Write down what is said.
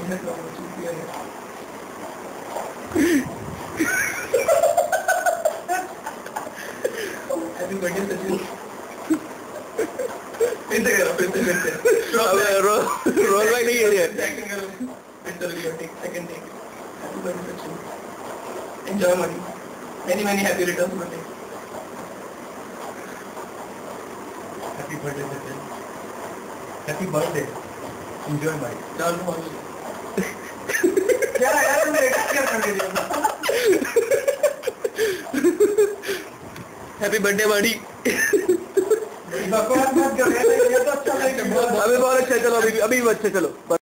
Happy birthday Sachin. फिर से role भाई नहीं है second take. Happy birthday Sachin, enjoy money, many happy returns birthday. Happy birthday Sachin, happy birthday, enjoy money. क्या यार तुमने क्या कर दिया? हैप्पी बर्थडे माड़ी। अभी बहुत अच्छा, चलो अभी अच्छा चलो।